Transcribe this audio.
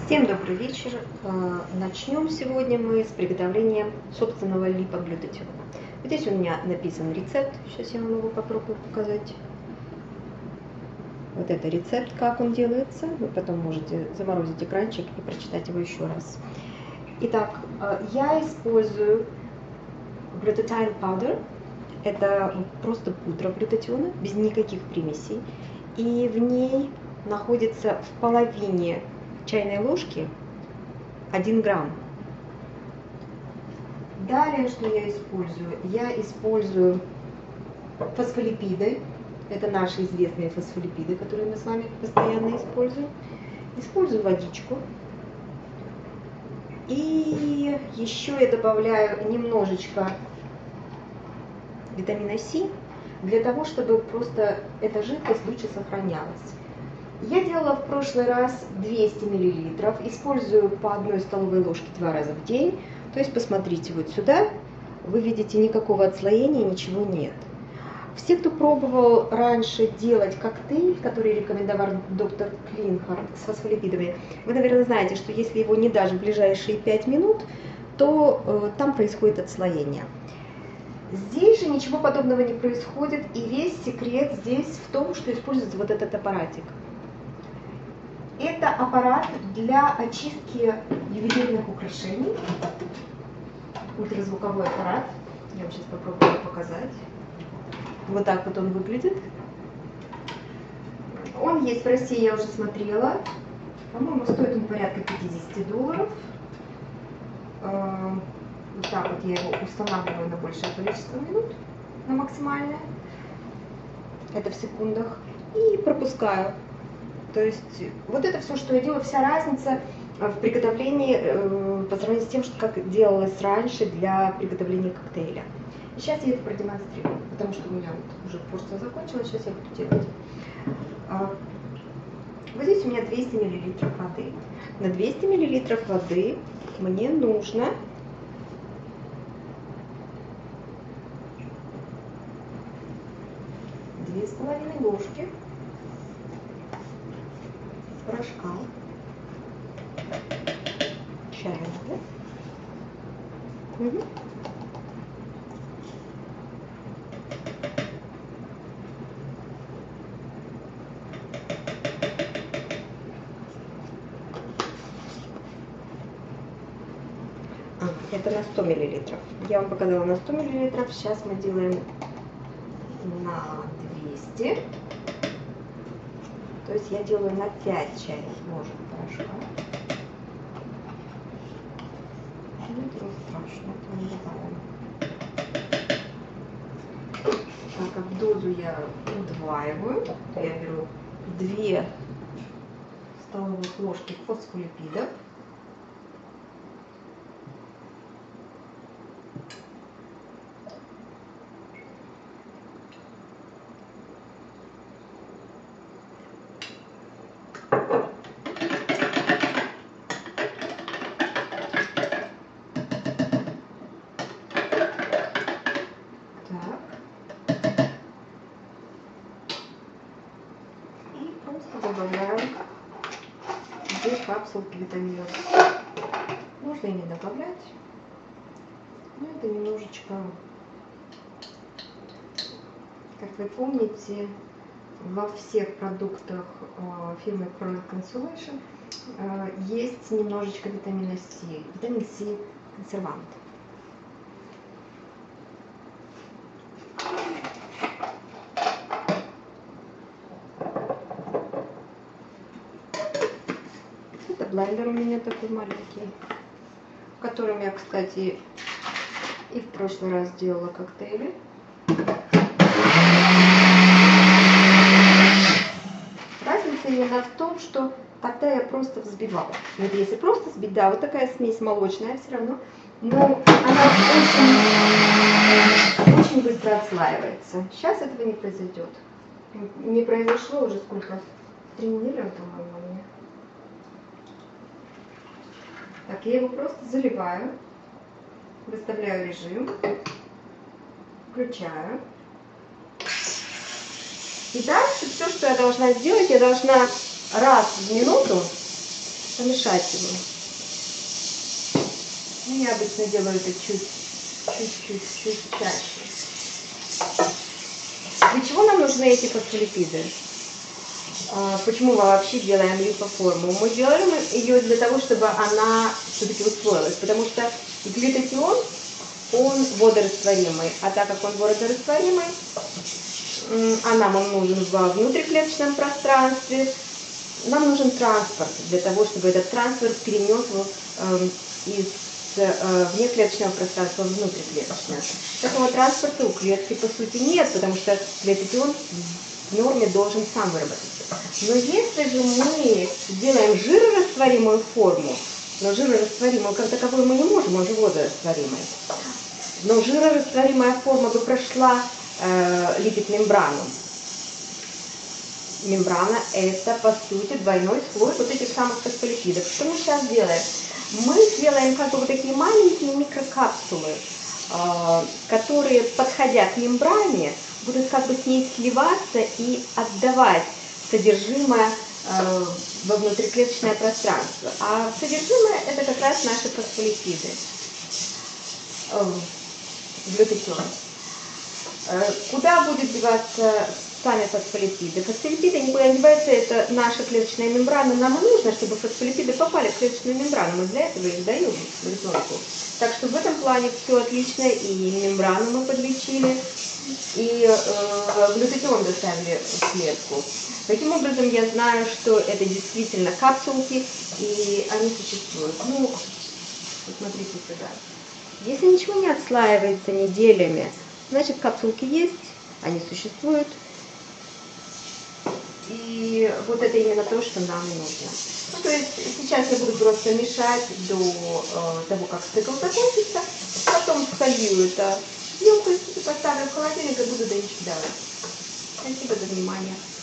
Всем добрый вечер. Начнем сегодня мы с приготовления собственного липоглютатиона. Здесь у меня написан рецепт. Сейчас я вам его попробую показать. Вот это рецепт, как он делается. Вы потом можете заморозить экранчик и прочитать его еще раз. Итак, я использую glutathione powder. Это просто пудра глютатиона, без никаких примесей. И в ней находится в половине чайной ложки 1 грамм. Далее, что я использую? Я использую фосфолипиды. Это наши известные фосфолипиды, которые мы с вами постоянно используем. Использую водичку. И еще я добавляю немножечко витамина С, для того, чтобы просто эта жидкость лучше сохранялась. Я делала в прошлый раз 200 мл, использую по 1 столовой ложке 2 раза в день. То есть посмотрите вот сюда, вы видите, никакого отслоения, ничего нет. Все, кто пробовал раньше делать коктейль, который рекомендовал доктор Клинхард с фосфолипидами, вы, наверное, знаете, что если его не даже в ближайшие 5 минут, то там происходит отслоение. Здесь же ничего подобного не происходит, и весь секрет здесь в том, что используется вот этот аппаратик. Это аппарат для очистки ювелирных украшений. Ультразвуковой аппарат. Я вам сейчас попробую показать. Вот так вот он выглядит. Он есть в России, я уже смотрела. По-моему, стоит он порядка $50. Вот так вот я его устанавливаю на большее количество минут, на максимальное. Это в секундах. И пропускаю. То есть вот это все, что я делаю, вся разница в приготовлении по сравнению с тем, что как делалось раньше для приготовления коктейля. И сейчас я это продемонстрирую, потому что у меня вот уже порция закончилась, сейчас я буду делать. Вот здесь у меня 200 мл воды. На 200 мл воды мне нужно 2,5 ложки порошка чайного. Это на 100 мл. Я вам показала на 100 мл. Сейчас мы делаем на 200. То есть я делаю на 5 чайных ложек порошка. Ничего страшного, это не добавим. Так как дозу я удваиваю, то я беру 2 столовых ложки фосфолипидов. Добавляю 2 капсулки витамина С. Можно и не добавлять, но это немножечко, как вы помните, во всех продуктах фирмы Product Consolation есть немножечко витамина С. Витамин С консервант. Блендер у меня такой маленький, в котором я, кстати, и в прошлый раз делала коктейли. Разница именно в том, что тогда я просто взбивала. Вот если просто взбить, да, вот такая смесь молочная все равно, но она очень быстро отслаивается. Сейчас этого не произойдет. Не произошло уже сколько? 3 недели, по-моему, у меня. Так, я его просто заливаю, выставляю режим, включаю. И дальше все, что я должна сделать, я должна раз в минуту помешать его. Ну, я обычно делаю это чуть чаще. Для чего нам нужны эти фосфолипиды? Почему мы вообще делаем липоформу? Мы делаем ее для того, чтобы она все-таки усвоилась, потому что глютатион, он водорастворимый, а так как он водорастворимый, а нам он нужен во внутриклеточном пространстве, нам нужен транспорт для того, чтобы этот транспорт перенес его из внеклеточного пространства в внутриклеточное. Такого транспорта у клетки по сути нет, потому что глютатион в норме должен сам выработаться. Но если же мы сделаем жирорастворимую форму, но жирорастворимую как таковую мы не можем, он же водорастворимый, но жирорастворимая форма бы прошла липид-мембрану. Мембрана – это, по сути, двойной слой вот этих самых фосфолипидов. Что мы сейчас делаем? Мы сделаем как бы вот такие маленькие микрокапсулы, которые, подходя к мембране, будут как бы с ней сливаться и отдавать содержимое во внутриклеточное пространство. А содержимое – это как раз наши фосфолипиды, глютатион. Куда будет деваться сами фосфолипиды? Фосфолипиды никуда не деваются, это наша клеточная мембрана. Нам и нужно, чтобы фосфолипиды попали в клеточную мембрану. Мы для этого их даем ребенку. Так что в этом плане все отлично. И мембрану мы подлечили, и глютатион доставили в клетку. Таким образом, я знаю, что это действительно капсулки, и они существуют. Ну, посмотрите сюда. Если ничего не отслаивается неделями, значит, капсулки есть, они существуют. И вот это именно то, что нам нужно. Ну, то есть сейчас я буду просто мешать до того, как цикл закончится, потом солью это в емкость, поставлю в холодильник и буду доить давать. Спасибо за внимание.